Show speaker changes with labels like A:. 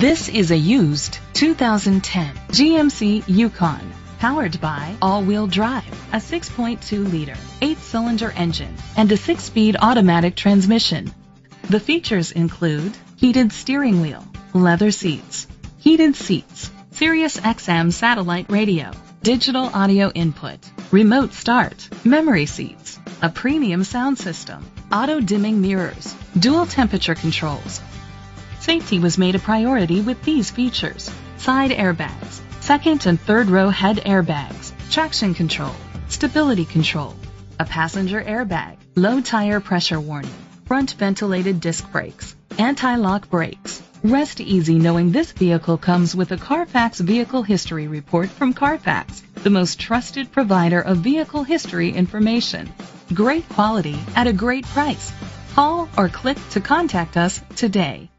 A: This is a used 2010 GMC Yukon, powered by all-wheel drive, a 6.2-liter, 8-cylinder engine, and a 6-speed automatic transmission. The features include heated steering wheel, leather seats, heated seats, Sirius XM satellite radio, digital audio input, remote start, memory seats, a premium sound system, auto-dimming mirrors, dual temperature controls. Safety was made a priority with these features: side airbags, second and third row head airbags, traction control, stability control, a passenger airbag, low tire pressure warning, front ventilated disc brakes, anti-lock brakes. Rest easy knowing this vehicle comes with a Carfax Vehicle History Report from Carfax, the most trusted provider of vehicle history information. Great quality at a great price. Call or click to contact us today.